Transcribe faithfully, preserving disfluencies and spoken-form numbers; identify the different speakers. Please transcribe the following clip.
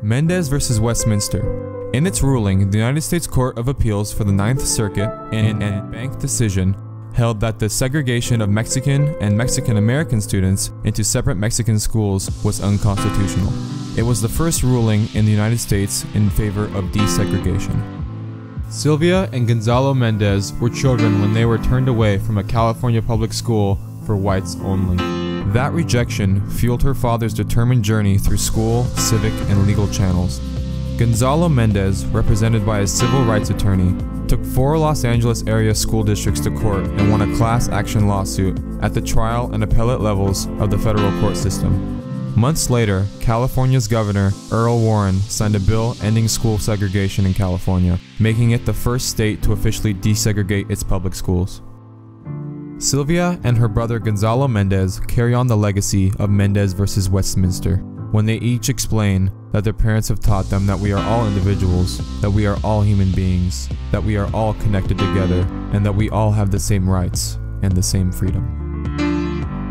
Speaker 1: Mendez versus Westminster. In its ruling, the United States Court of Appeals for the Ninth Circuit, in a bank decision, held that the segregation of Mexican and Mexican-American students into separate Mexican schools was unconstitutional. It was the first ruling in the United States in favor of desegregation. Sylvia and Gonzalo Mendez were children when they were turned away from a California public school for whites only. That rejection fueled her father's determined journey through school, civic, and legal channels. Gonzalo Mendez, represented by a civil rights attorney, took four Los Angeles area school districts to court and won a class action lawsuit at the trial and appellate levels of the federal court system. Months later, California's Governor, Earl Warren, signed a bill ending school segregation in California, making it the first state to officially desegregate its public schools. Sylvia and her brother Gonzalo Mendez carry on the legacy of Mendez versus Westminster, when they each explain that their parents have taught them that we are all individuals, that we are all human beings, that we are all connected together, and that we all have the same rights and the same freedom.